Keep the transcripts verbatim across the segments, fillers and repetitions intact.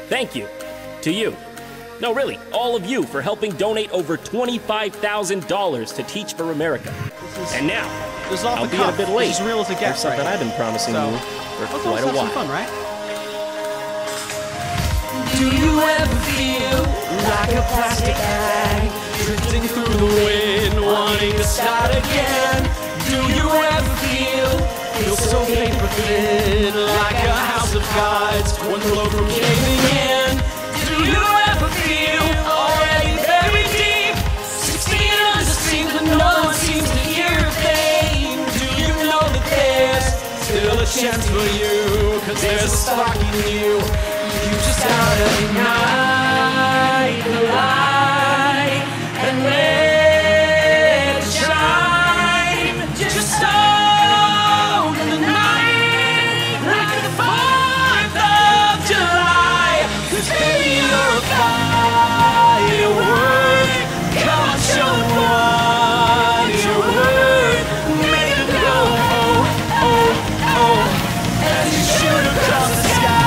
Thank you. To you. No, really, all of you for helping donate over twenty-five thousand dollars to Teach for America. Is, and now, this is off I'll the be cuff. a bit late. This is real as it gets, something right? I've been promising so, you for let's quite a have while. some fun, right? Do you ever feel like a plastic bag drifting through the wind, wanting to start again? Do you ever feel feel so paper thin, like a house of cards, one blow from caving in? Do you ever feel already very deep, sixteen under seems but no one seems to hear a thing? Do you know that there's still a chance for you, cause there's a spark in you? You just gotta ignite the light and let it shine. Just own the night like the fourth of July. Cause baby, you're a firework. Come on, show them what you're worth. Make them go, oh, oh, oh, as you shoot across the sky.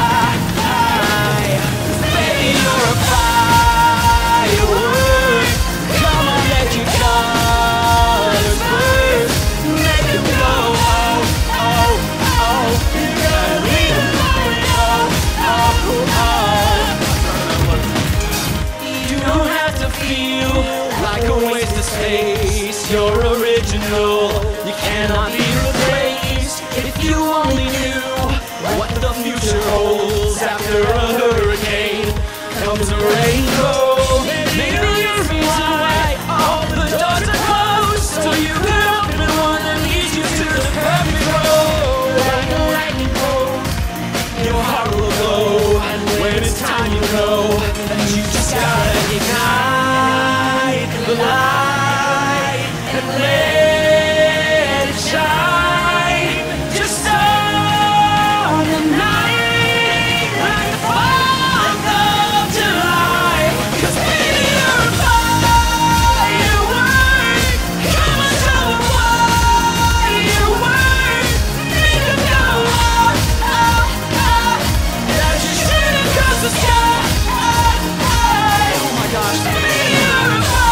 You're original, you cannot be replaced. If you only knew what the future holds after a hurricane comes a rainbow. Maybe you're the reason why all the doors are closed, so you can open one that leads you to the perfect road. Like a lightning bolt, your heart will glow, and when it's time you know that you just gotta ignite the light. Let it shine, just on the night, like the fourth of July. Cause baby, you're a firework. Come on, show them what you're worth. Make them go, oh, oh, oh, as you shoot across the sky. Oh my gosh, baby, you're a firework.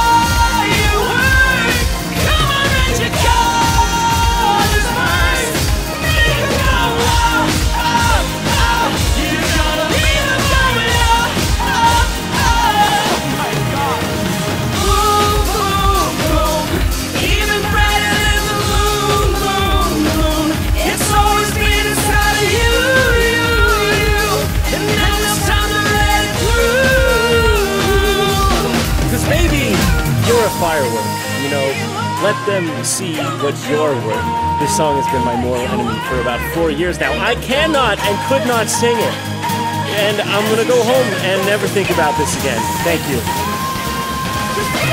Firework, you know, let them see what you're worth. This song has been my mortal enemy for about four years now. I cannot and could not sing it. And I'm gonna go home and never think about this again. Thank you.